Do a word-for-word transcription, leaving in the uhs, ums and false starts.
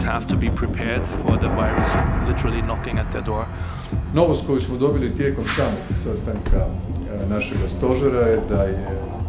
have to be prepared for the virus literally knocking at their door. Novost koju smo dobili tijekom samog sastanka našega stožera je da je